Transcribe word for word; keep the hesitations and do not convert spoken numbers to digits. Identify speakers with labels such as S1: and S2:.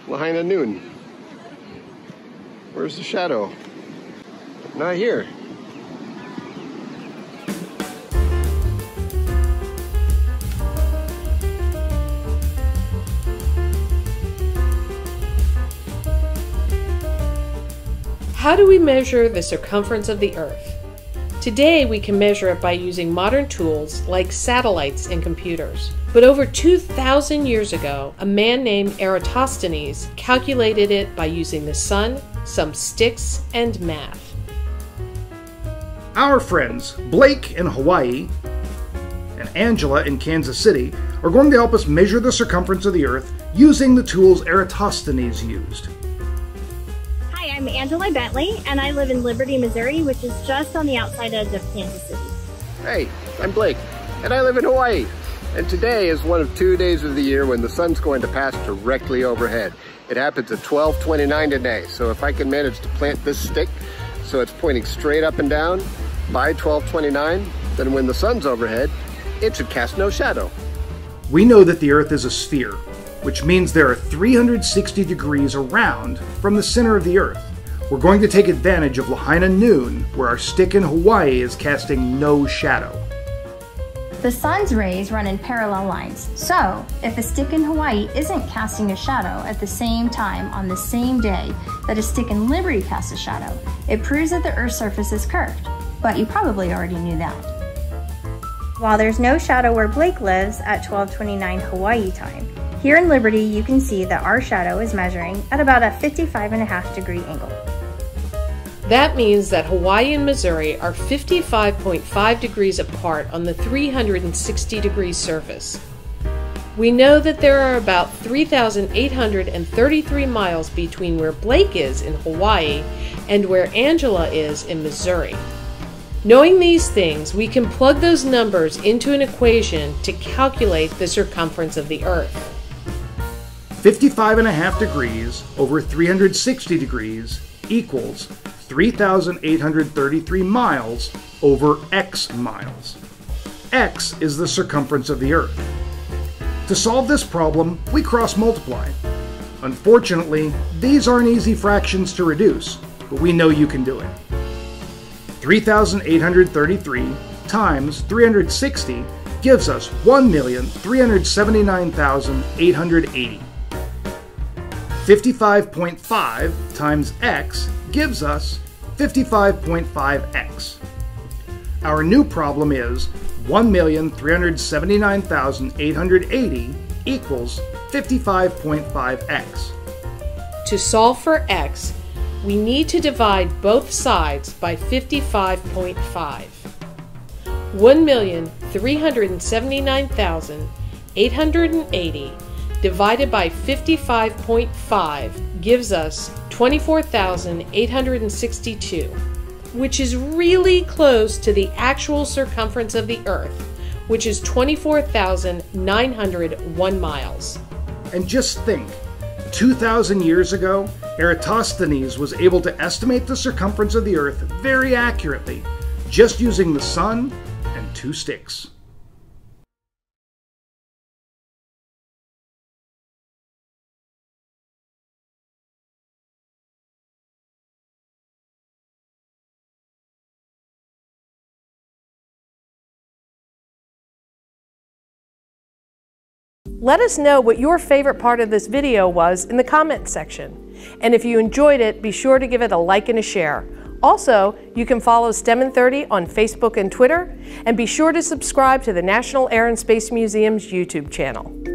S1: Lahaina Noon. Where's the shadow? Not here.
S2: How do we measure the circumference of the Earth? Today we can measure it by using modern tools like satellites and computers. But over two thousand years ago, a man named Eratosthenes calculated it by using the sun, some sticks, and math.
S3: Our friends Blake in Hawaii and Angela in Kansas City are going to help us measure the circumference of the Earth using the tools Eratosthenes used.
S4: Hi, I'm Angela Bentley, and I live in Liberty, Missouri, which is just on the outside edge of Kansas City.
S1: Hey, I'm Blake, and I live in Hawaii. And today is one of two days of the year when the sun's going to pass directly overhead. It happens at twelve twenty-nine today, so if I can manage to plant this stick so it's pointing straight up and down by twelve twenty-nine, then when the sun's overhead, it should cast no shadow.
S3: We know that the Earth is a sphere, which means there are three hundred sixty degrees around from the center of the Earth. We're going to take advantage of Lahaina Noon, where our stick in Hawaii is casting no shadow.
S5: The sun's rays run in parallel lines, so if a stick in Hawaii isn't casting a shadow at the same time on the same day that a stick in Liberty casts a shadow, it proves that the Earth's surface is curved. But you probably already knew that.
S4: While there's no shadow where Blake lives at twelve twenty-nine Hawaii time, here in Liberty you can see that our shadow is measuring at about a fifty-five and a half degree angle.
S2: That means that Hawaii and Missouri are fifty-five point five degrees apart on the three hundred sixty degree surface. We know that there are about three thousand eight hundred thirty-three miles between where Blake is in Hawaii and where Angela is in Missouri. Knowing these things, we can plug those numbers into an equation to calculate the circumference of the Earth.
S3: fifty-five and a half degrees over three hundred sixty degrees equals three thousand eight hundred thirty-three miles over x miles. X is the circumference of the Earth. To solve this problem, we cross-multiply. Unfortunately, these aren't easy fractions to reduce, but we know you can do it. three thousand eight hundred thirty-three times three hundred sixty gives us one million three hundred seventy-nine thousand eight hundred eighty. fifty-five point five times x gives us fifty-five point five x. Our new problem is one million three hundred seventy-nine thousand eight hundred eighty equals fifty-five point five x.
S2: To solve for x, we need to divide both sides by fifty-five point five. one million three hundred seventy-nine thousand eight hundred eighty divided by fifty-five point five gives us twenty-four thousand eight hundred sixty-two, which is really close to the actual circumference of the Earth, which is twenty-four thousand nine hundred one miles.
S3: And just think, two thousand years ago, Eratosthenes was able to estimate the circumference of the Earth very accurately, just using the sun and two sticks.
S2: Let us know what your favorite part of this video was in the comments section. And if you enjoyed it, be sure to give it a like and a share. Also, you can follow STEM in thirty on Facebook and Twitter, and be sure to subscribe to the National Air and Space Museum's YouTube channel.